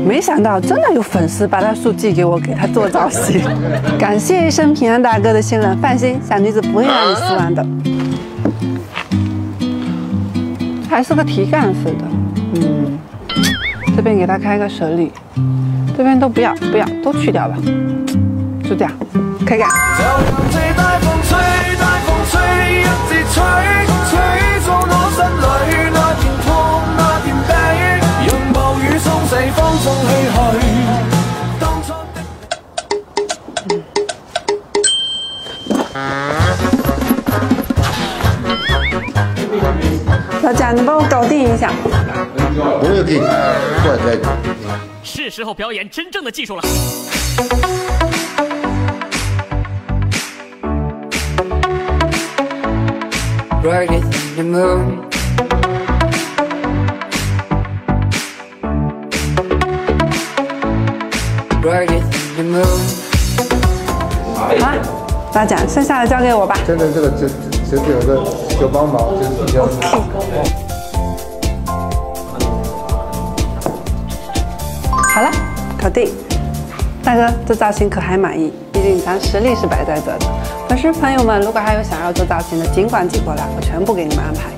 没想到真的有粉丝把他书寄给我，给他做造型。感谢一生平安大哥的信任，放心，小女子不会让你失望的。还是个题干似的，这边给他开个蛇礼，这边都不要，都去掉吧，就这样，开干。 老贾，你帮我搞定一下。 我也可以过来。 是时候表演真正的技术了。 Brighter than the moon. Brighter than the moon. 好，大家剩下的交给我吧。 真的，这有个小帮忙，就是这样子。 好了，搞定。大哥，这造型可还满意？毕竟咱实力是摆在这的。粉丝朋友们，如果还有想要做造型的，尽管寄过来，我全部给你们安排。